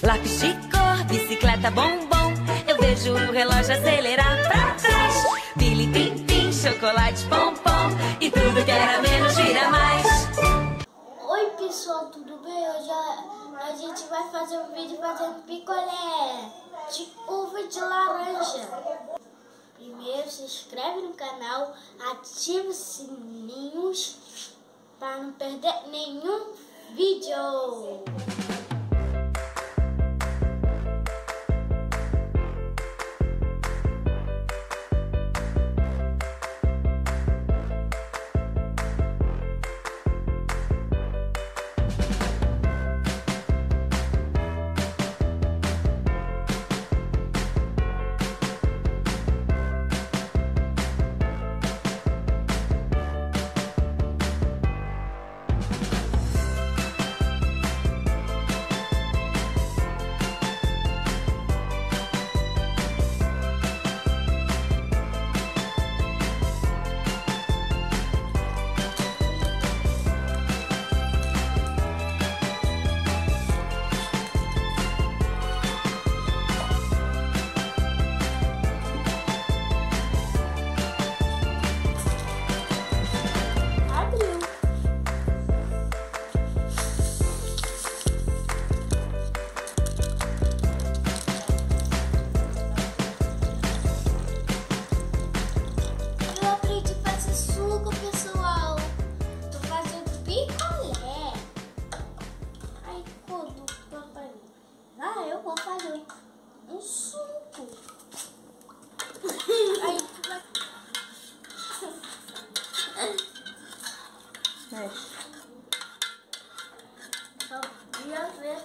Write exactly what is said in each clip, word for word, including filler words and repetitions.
Lápis de cor, bicicleta, bombom. Eu vejo o relógio acelerar pra trás. Pili, pim, pim, chocolate, pompom. E tudo que era menos vira mais. Oi pessoal, tudo bem? Hoje a, a gente vai fazer um vídeo fazendo picolé de uva de laranja. Primeiro se inscreve no canal, ativa os sininhos para não perder nenhum vídeo. Ah, eu vou fazer um suco. Aí vai. Mexe. Só ia ver.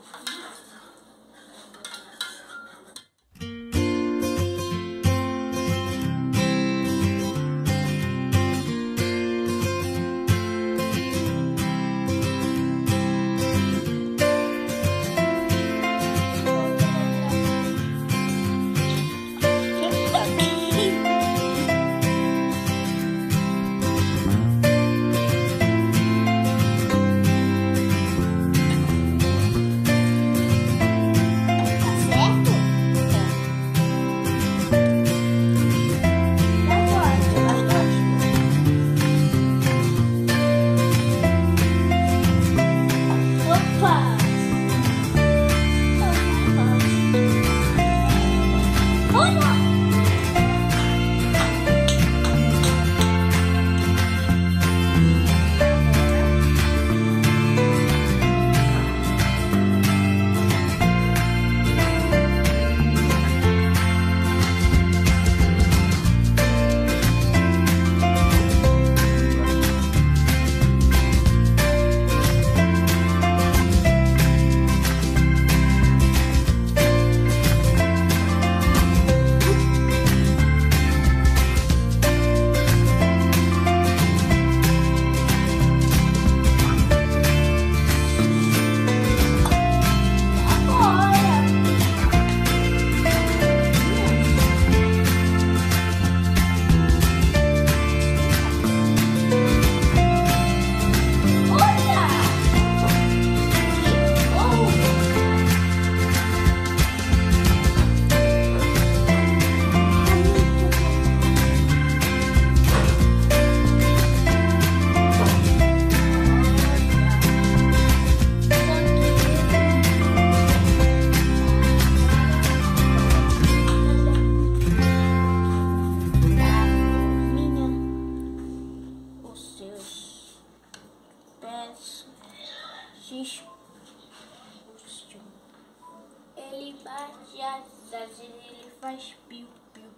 Ele bate asas, ele faz piu-piu.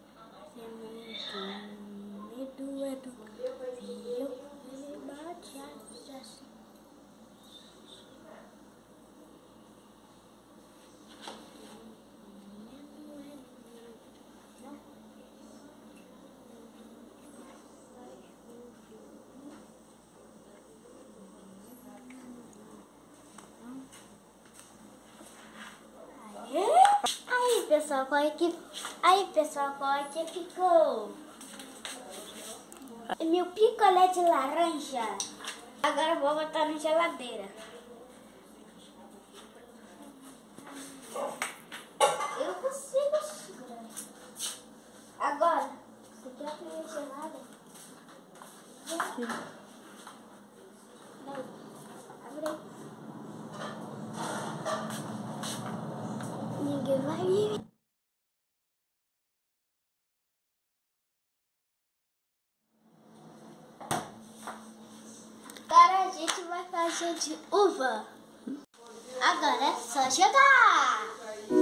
Medo é do fio. Ele bate asas. Aí pessoal, qual é que... Aí pessoal, qual é que ficou? Meu picolé de laranja. Agora eu vou botar na geladeira. Eu consigo segurar. Agora, você quer aprender gelada? Aqui. Não. Abre aí. Ninguém vai vir. Agora a gente vai fazer de uva. Agora é só jogar.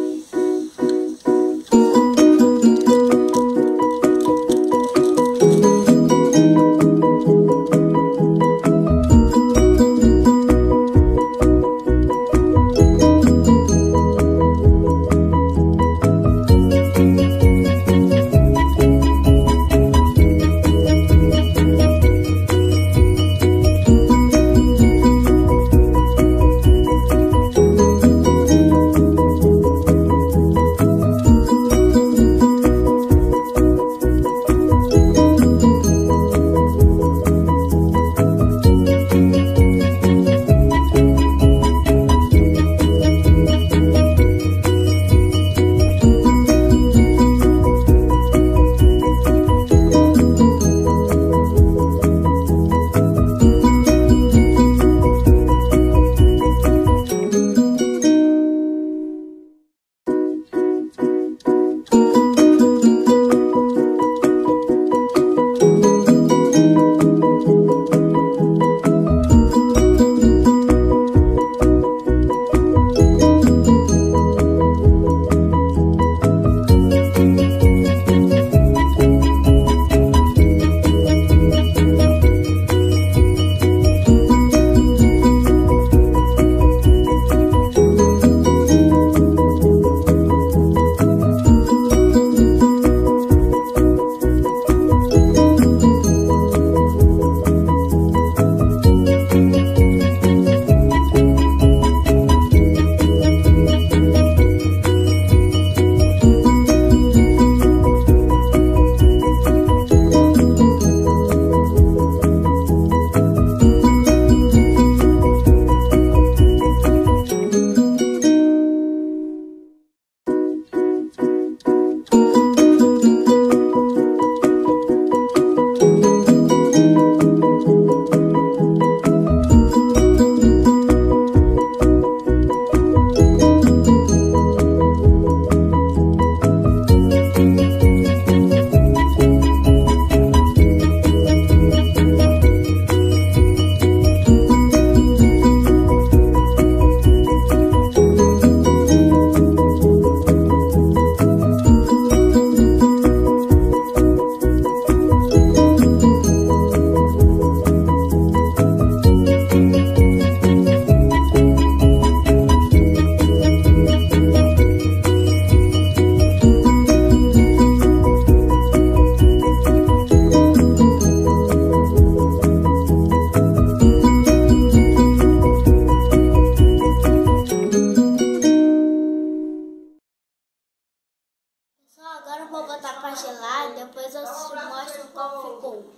Agora eu vou botar pra gelar, depois eu te mostro como ficou.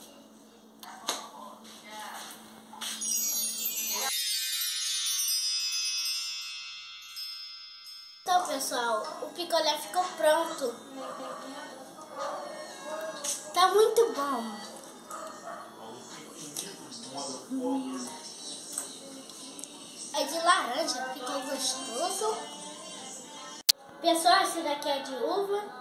Então, pessoal, o picolé ficou pronto. Tá muito bom. É de laranja, ficou gostoso. Pessoal, esse daqui é de uva.